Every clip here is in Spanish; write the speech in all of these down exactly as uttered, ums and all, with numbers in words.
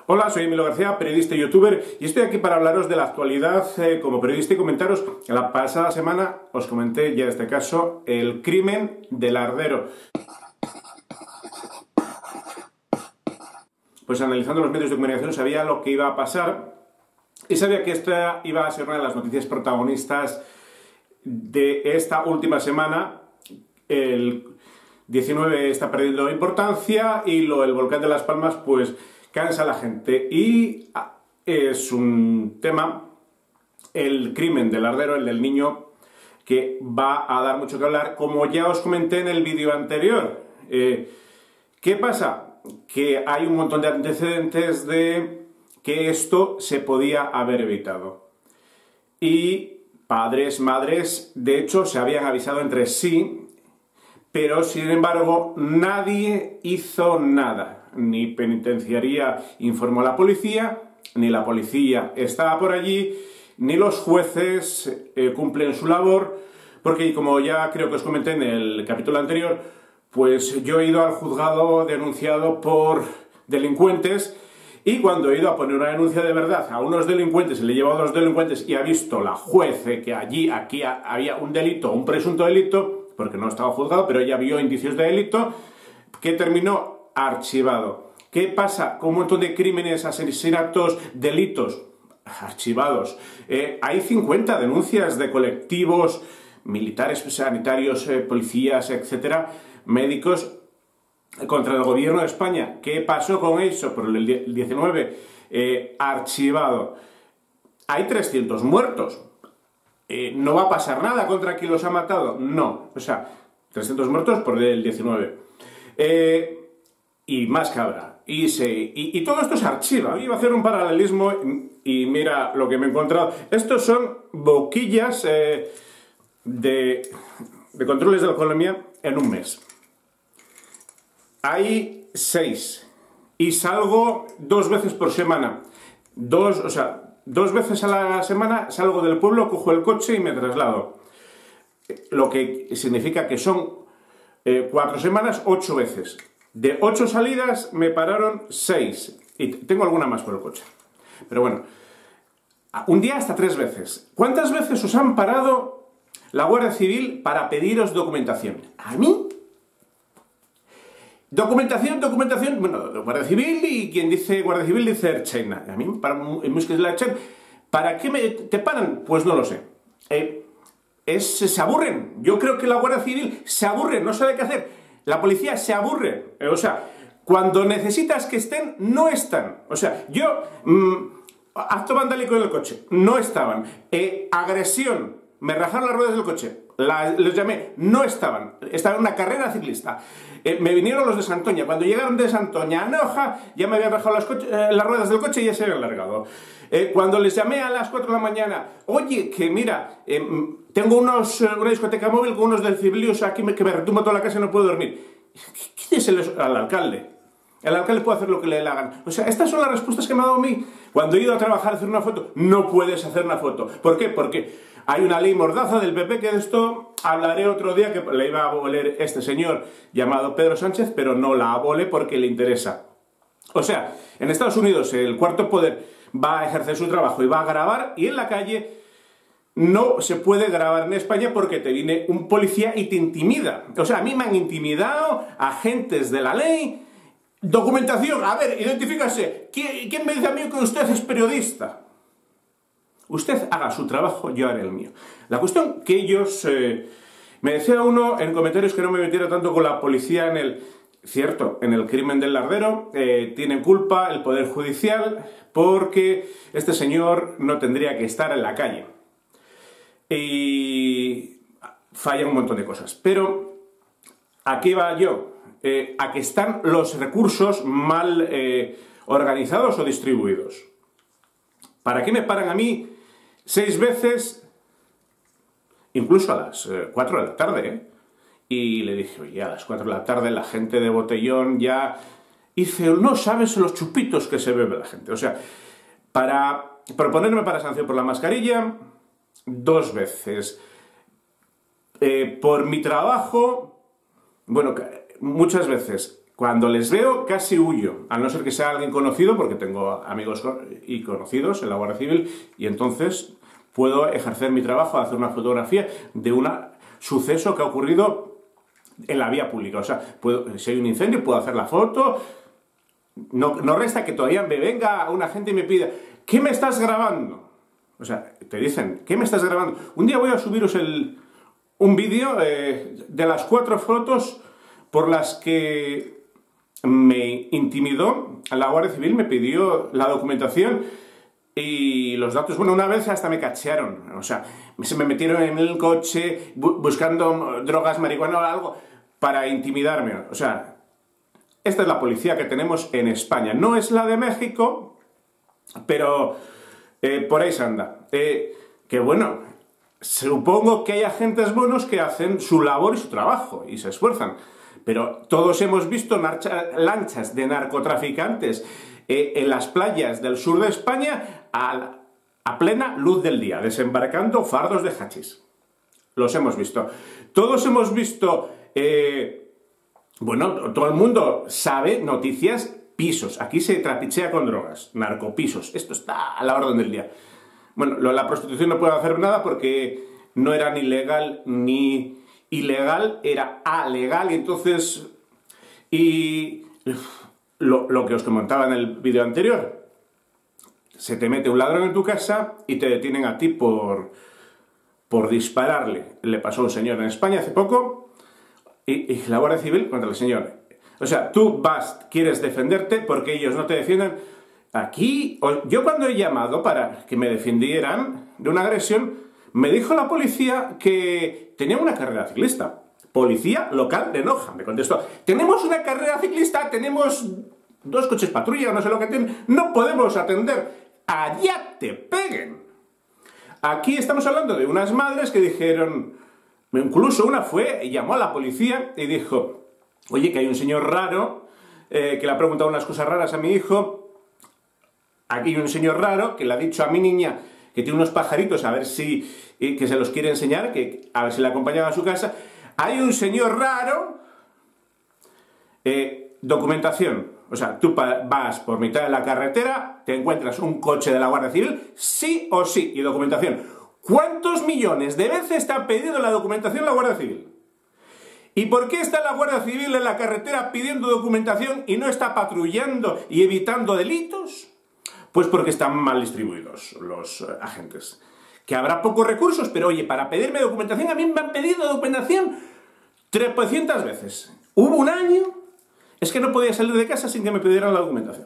Hola, soy Emilio García, periodista y youtuber, y estoy aquí para hablaros de la actualidad eh, como periodista y comentaros que la pasada semana os comenté ya este caso, el crimen del Ardero. Pues analizando los medios de comunicación sabía lo que iba a pasar y sabía que esta iba a ser una de las noticias protagonistas de esta última semana. El diecinueve está perdiendo importancia y lo, el volcán de Las Palmas pues cansa a la gente, y es un tema, el crimen del Ardero, el del niño, que va a dar mucho que hablar, como ya os comenté en el vídeo anterior. Eh, ¿Qué pasa? Que hay un montón de antecedentes de que esto se podía haber evitado. Y padres, madres, de hecho, se habían avisado entre sí, pero sin embargo nadie hizo nada. Ni penitenciaría informó a la policía, ni la policía estaba por allí, ni los jueces eh, cumplen su labor, porque como ya creo que os comenté en el capítulo anterior, pues yo he ido al juzgado denunciado por delincuentes, y cuando he ido a poner una denuncia de verdad a unos delincuentes, y le he llevado a los delincuentes y ha visto la juez que allí, aquí había un delito, un presunto delito, porque no estaba juzgado, pero ella vio indicios de delito, que terminó archivado. ¿Qué pasa con un montón de crímenes, asesinatos, delitos archivados? Eh, hay cincuenta denuncias de colectivos, militares, sanitarios, eh, policías, etcétera, médicos, contra el gobierno de España. ¿Qué pasó con eso? Por el diecinueve, eh, archivado. Hay trescientos muertos. Eh, ¿No va a pasar nada contra quien los ha matado? No. O sea, trescientos muertos por el diecinueve. Eh, y más cabra. Y, se, y, y todo esto se archiva. Iba a hacer un paralelismo y, y mira lo que me he encontrado. Estos son boquillas eh, de, de controles de alcoholemia en un mes. Hay seis. Y salgo dos veces por semana. Dos, o sea, dos veces a la semana salgo del pueblo, cojo el coche y me traslado. Lo que significa que son eh, cuatro semanas, ocho veces. De ocho salidas me pararon seis. Y tengo alguna más por el coche. Pero bueno, un día hasta tres veces. ¿Cuántas veces os han parado la Guardia Civil para pediros documentación? ¿A mí? Documentación, documentación, bueno, Guardia Civil, y quien dice Guardia Civil dice Ertzaintza. A mí, para, ¿para qué me te paran? Pues no lo sé. Eh, es, se aburren. Yo creo que la Guardia Civil se aburre, no sabe qué hacer. La policía se aburre. O sea, cuando necesitas que estén, no están. O sea, yo... Mmm, acto vandálico en el coche, no estaban. Eh, agresión, me rajaron las ruedas del coche. La, les llamé, no estaban. Estaba en una carrera ciclista. Eh, me vinieron los de Santoña. Cuando llegaron de Santoña a Noja, ya me habían rajado las, eh, las ruedas del coche y ya se habían largado. Eh, cuando les llamé a las cuatro de la mañana, oye, que mira, eh, tengo unos, una discoteca móvil con unos decibelios aquí que me retumba toda la casa y no puedo dormir. ¿Qué dices al alcalde? El alcalde puede hacer lo que le dé la gana. O sea, estas son las respuestas que me ha dado a mí. Cuando he ido a trabajar a hacer una foto, no puedes hacer una foto. ¿Por qué? Porque hay una ley mordaza del P P, que de esto hablaré otro día, que le iba a aboler este señor llamado Pedro Sánchez, pero no la abole porque le interesa. O sea, en Estados Unidos el cuarto poder va a ejercer su trabajo y va a grabar, y en la calle no se puede grabar en España porque te viene un policía y te intimida. O sea, a mí me han intimidado agentes de la ley. Documentación, a ver, identifícase. ¿Quién, ¿Quién me dice a mí que usted es periodista? Usted haga su trabajo, yo haré el mío. La cuestión que ellos... Eh, me decía uno en comentarios que no me metiera tanto con la policía en el... Cierto, en el crimen del Ardero eh, tiene culpa el Poder Judicial, porque este señor no tendría que estar en la calle. Y fallan un montón de cosas. Pero aquí va yo. Eh, a que están los recursos mal eh, organizados o distribuidos. ¿Para qué me paran a mí seis veces, incluso a las eh, cuatro de la tarde? ¿eh? Y le dije, oye, a las cuatro de la tarde la gente de botellón ya... Y dice, no sabes los chupitos que se bebe la gente. O sea, para proponerme para sanción por la mascarilla, dos veces. Eh, por mi trabajo, bueno... Muchas veces cuando les veo casi huyo, a no ser que sea alguien conocido, porque tengo amigos y conocidos en la Guardia Civil, y entonces puedo ejercer mi trabajo, hacer una fotografía de un suceso que ha ocurrido en la vía pública. O sea, puedo, si hay un incendio, puedo hacer la foto. No, no resta que todavía me venga una gente y me pida, ¿qué me estás grabando? O sea, te dicen, ¿qué me estás grabando? Un día voy a subiros el, un vídeo eh, de las cuatro fotos por las que me intimidó la Guardia Civil, me pidió la documentación y los datos. Bueno, una vez hasta me cachearon, o sea, se me metieron en el coche bu buscando drogas, marihuana o algo para intimidarme. O sea, esta es la policía que tenemos en España. No es la de México, pero eh, por ahí se anda. Eh, que bueno, supongo que hay agentes buenos que hacen su labor y su trabajo y se esfuerzan. Pero todos hemos visto lanchas de narcotraficantes eh, en las playas del sur de España a, a plena luz del día, desembarcando fardos de hachís. Los hemos visto. Todos hemos visto, eh, bueno, todo el mundo sabe noticias, pisos. Aquí se trapichea con drogas, narcopisos. Esto está a la orden del día. Bueno, lo de la prostitución no puedo hacer nada porque no era ni legal ni ilegal, era alegal, y entonces, y lo, lo que os comentaba en el vídeo anterior, se te mete un ladrón en tu casa y te detienen a ti por, por dispararle. Le pasó a un señor en España hace poco, y, y la Guardia Civil contra el señor. O sea, tú vas, quieres defenderte porque ellos no te defienden. Aquí, yo cuando he llamado para que me defendieran de una agresión, me dijo la policía que tenía una carrera ciclista. Policía local de Noja, me contestó. Tenemos una carrera ciclista, tenemos dos coches patrulla, no sé lo que tienen, no podemos atender. Allá te peguen. Aquí estamos hablando de unas madres que dijeron, incluso una fue y llamó a la policía y dijo, oye, que hay un señor raro eh, que le ha preguntado unas cosas raras a mi hijo. Aquí hay un señor raro que le ha dicho a mi niña que tiene unos pajaritos, a ver si, eh, que se los quiere enseñar, que a ver si le acompañan a su casa. Hay un señor raro, eh, documentación. O sea, tú vas por mitad de la carretera, te encuentras un coche de la Guardia Civil, sí o sí, y documentación. ¿Cuántos millones de veces te ha pedido la documentación la Guardia Civil? ¿Y por qué está la Guardia Civil en la carretera pidiendo documentación y no está patrullando y evitando delitos? Pues porque están mal distribuidos los eh, agentes. Que habrá pocos recursos, pero oye, para pedirme documentación, a mí me han pedido documentación trescientas veces. Hubo un año, es que no podía salir de casa sin que me pidieran la documentación.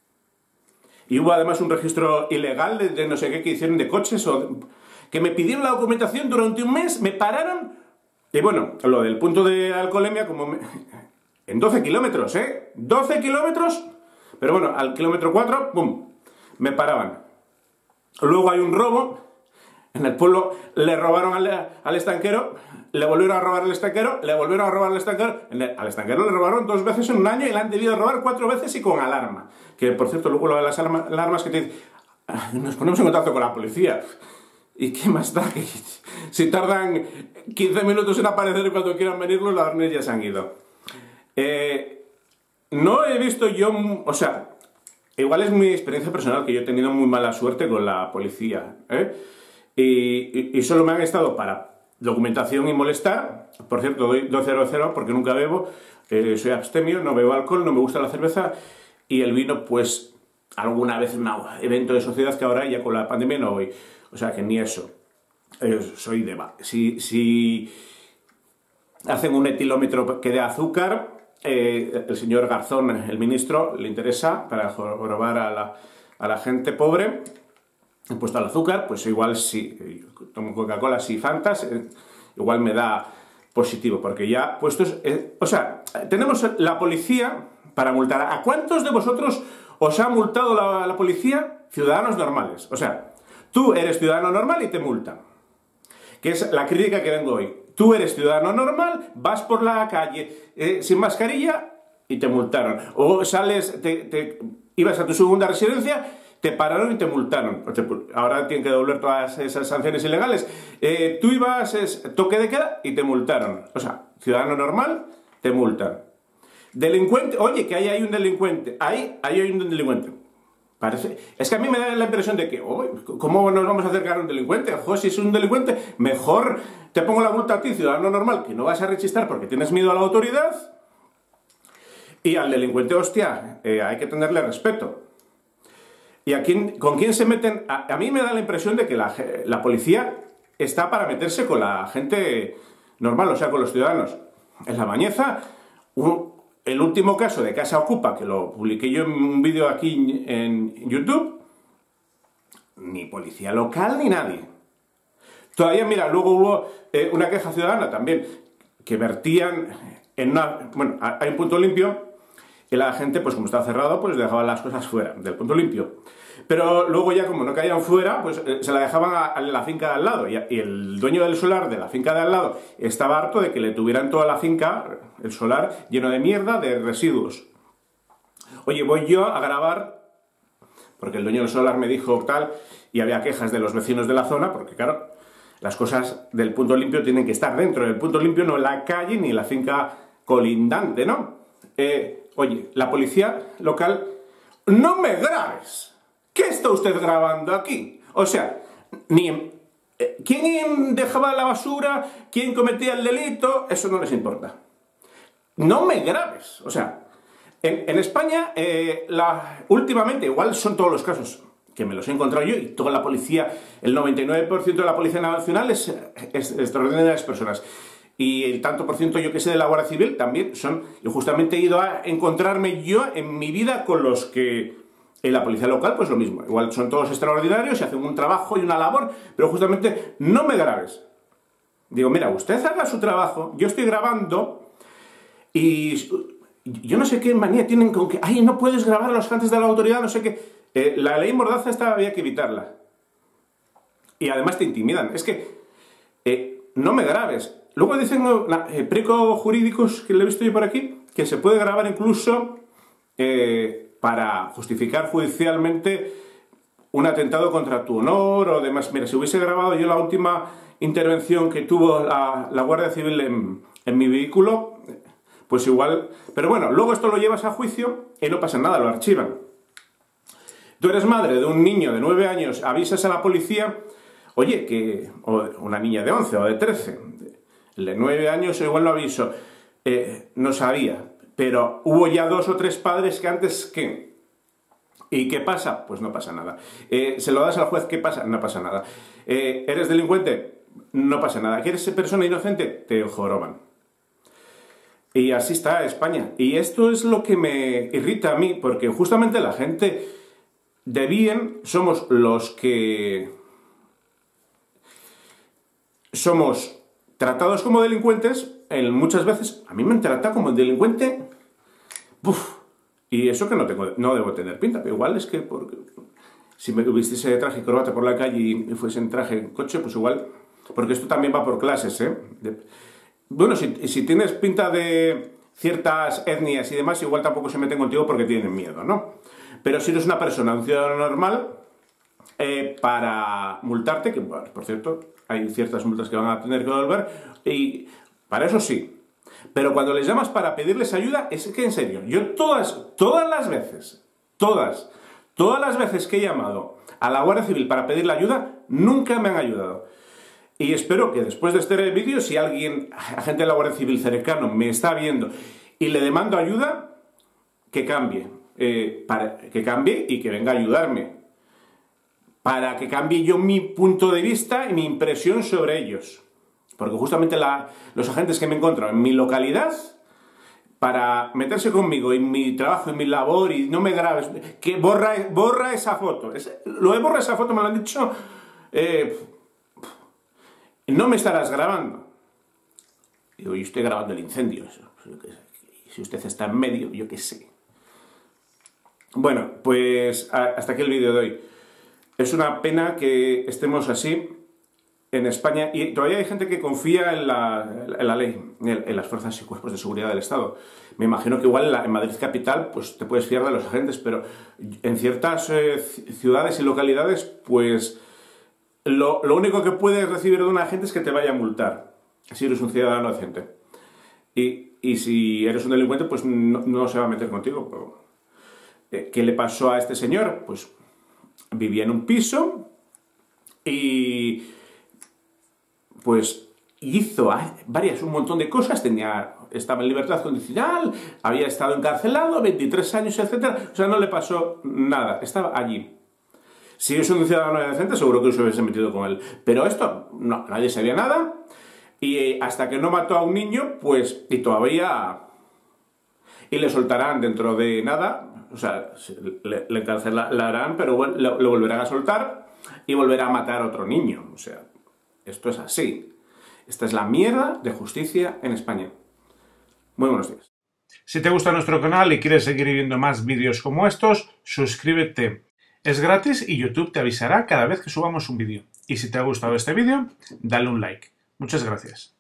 Y hubo además un registro ilegal de, de no sé qué que hicieron de coches, o que me pidieron la documentación durante un mes, me pararon. Y bueno, lo del punto de alcoholemia, como me... en doce kilómetros, ¿eh? doce kilómetros, pero bueno, al kilómetro cuatro, ¡pum!, me paraban. Luego hay un robo, en el pueblo le robaron al, al estanquero, le volvieron a robar al estanquero, le volvieron a robar al estanquero, al estanquero le robaron dos veces en un año y le han debido robar cuatro veces y con alarma. Que por cierto, luego lo de las alarmas que te dicen, nos ponemos en contacto con la policía. ¿Y qué más da? Que si tardan quince minutos en aparecer y cuando quieran venir los ladrones ya se han ido. Eh, no he visto yo, o sea, igual es mi experiencia personal, que yo he tenido muy mala suerte con la policía, ¿eh? y, y, y solo me han estado para documentación y molestar. Por cierto, doy cero cero porque nunca bebo, eh, soy abstemio, no bebo alcohol, no me gusta la cerveza, y el vino, pues, alguna vez en un evento de sociedad, que ahora ya con la pandemia no voy. O sea, que ni eso. Eh, soy de... Si, si hacen un etilómetro que dé azúcar, eh, el señor Garzón, el ministro, le interesa para jorobar a la, a la gente pobre, puesto al azúcar, pues igual si tomo Coca-Cola, si Fantas, eh, igual me da positivo, porque ya puestos... Eh, o sea, tenemos la policía para multar. ¿A cuántos de vosotros os ha multado la, la policía? Ciudadanos normales. O sea, tú eres ciudadano normal y te multan. Que es la crítica que vengo hoy. Tú eres ciudadano normal, vas por la calle eh, sin mascarilla y te multaron. O sales, te, te, ibas a tu segunda residencia, te pararon y te multaron. Ahora tienen que devolver todas esas sanciones ilegales. Eh, tú ibas, es, toque de queda y te multaron. O sea, ciudadano normal, te multan. Delincuente, oye, que ahí hay un delincuente, ahí, ahí hay un delincuente. Parece, es que a mí me da la impresión de que, oh, ¿cómo nos vamos a acercar a un delincuente? Ojo, si es un delincuente, mejor te pongo la multa a ti, ciudadano normal, que no vas a rechistar porque tienes miedo a la autoridad. Y al delincuente, hostia, eh, hay que tenerle respeto. ¿Y a quién, con quién se meten? A, a mí me da la impresión de que la, la policía está para meterse con la gente normal, o sea, con los ciudadanos. En La Bañeza, un... el último caso de Casa Ocupa, que lo publiqué yo en un vídeo aquí en YouTube, ni policía local ni nadie. Todavía, mira, luego hubo eh, una queja ciudadana también, que vertían en una... Bueno, hay un punto limpio, y la gente, pues como estaba cerrado, pues dejaba las cosas fuera del punto limpio. Pero luego ya, como no caían fuera, pues eh, se la dejaban a, a la finca de al lado. Y, y el dueño del solar de la finca de al lado estaba harto de que le tuvieran toda la finca, el solar, lleno de mierda, de residuos. Oye, voy yo a grabar, porque el dueño del solar me dijo tal, y había quejas de los vecinos de la zona, porque claro, las cosas del punto limpio tienen que estar dentro del punto limpio, no en la calle ni en la finca colindante, ¿no? Eh, oye, la policía local, ¡no me grabes! ¿Qué está usted grabando aquí? O sea, ni, eh, ¿quién dejaba la basura? ¿Quién cometía el delito? Eso no les importa. No me grabes. O sea, en, en España, eh, la, últimamente, igual son todos los casos que me los he encontrado yo, y toda la policía, el noventa y nueve por ciento de la Policía Nacional es, es extraordinarias personas. Y el tanto por ciento, yo que sé, de la Guardia Civil también son... Yo justamente he ido a encontrarme yo en mi vida con los que... En la policía local, pues lo mismo. Igual son todos extraordinarios y hacen un trabajo y una labor, pero justamente no me grabes. Digo, mira, usted haga su trabajo, yo estoy grabando y yo no sé qué manía tienen con que, ay, no puedes grabar a los agentes de la autoridad, no sé qué. Eh, la ley Mordaza esta había que evitarla. Y además te intimidan. Es que eh, no me grabes. Luego dicen eh, precos jurídicos que le he visto yo por aquí, que se puede grabar incluso... Eh, para justificar judicialmente un atentado contra tu honor o demás. Mira, si hubiese grabado yo la última intervención que tuvo la, la Guardia Civil en, en mi vehículo, pues igual... Pero bueno, luego esto lo llevas a juicio y no pasa nada, lo archivan. Tú eres madre de un niño de nueve años, avisas a la policía, oye, que... o una niña de once o de trece, el de nueve años igual lo aviso, eh, no sabía. Pero hubo ya dos o tres padres que antes que... ¿Y qué pasa? Pues no pasa nada. Eh, ¿Se lo das al juez? ¿Qué pasa? No pasa nada. Eh, ¿Eres delincuente? No pasa nada. ¿Que eres persona inocente? Te joroban. Y así está España. Y esto es lo que me irrita a mí, porque justamente la gente de bien somos los que... Somos tratados como delincuentes... En muchas veces a mí me han tratado como delincuente. Uf, y eso que no tengo, no debo tener pinta, pero igual es que porque, si me vistiese de traje y corbata por la calle y fuese en traje en coche, pues igual, porque esto también va por clases, ¿eh? De, bueno, si, si tienes pinta de ciertas etnias y demás, igual tampoco se meten contigo porque tienen miedo, ¿no? Pero si eres una persona, un ciudadano normal, eh, para multarte, que bueno, por cierto, hay ciertas multas que van a tener que devolver, y para eso sí. Pero cuando les llamas para pedirles ayuda, es que en serio, yo todas, todas las veces, todas, todas las veces que he llamado a la Guardia Civil para pedirle ayuda, nunca me han ayudado. Y espero que después de este vídeo, si alguien, agente de la Guardia Civil cercano, me está viendo y le demando ayuda, que cambie. Eh, para que cambie y que venga a ayudarme. Para que cambie yo mi punto de vista y mi impresión sobre ellos. Porque justamente la, los agentes que me encuentro en mi localidad, para meterse conmigo en mi trabajo, en mi labor, y no me grabes, que borra, borra esa foto. Es, lo he borrado esa foto, me lo han dicho, eh, no me estarás grabando. Digo, yo estoy grabando el incendio. Si usted está en medio, yo qué sé. Bueno, pues hasta aquí el vídeo de hoy. Es una pena que estemos así en España, y todavía hay gente que confía en la, en la ley, en, en las fuerzas y cuerpos de seguridad del Estado. Me imagino que igual en, la, en Madrid capital pues te puedes fiar de los agentes, pero en ciertas eh, ciudades y localidades pues lo, lo único que puedes recibir de un agente es que te vaya a multar, si eres un ciudadano decente. Y y si eres un delincuente, pues no, no se va a meter contigo. Pero, ¿qué le pasó a este señor? Pues vivía en un piso y pues hizo varias, un montón de cosas, tenía, estaba en libertad condicional, había estado encarcelado, veintitrés años, etcétera. O sea, no le pasó nada, estaba allí. Si es un ciudadano decente, seguro que se hubiese metido con él. Pero esto, no, nadie sabía nada. Y hasta que no mató a un niño, pues, y todavía... Y le soltarán dentro de nada, o sea, le, le encarcelarán, pero lo, lo volverán a soltar y volverá a matar a otro niño. O sea, esto es así. Esta es la mierda de justicia en España. Muy buenos días. Si te gusta nuestro canal y quieres seguir viendo más vídeos como estos, suscríbete. Es gratis y YouTube te avisará cada vez que subamos un vídeo. Y si te ha gustado este vídeo, dale un like. Muchas gracias.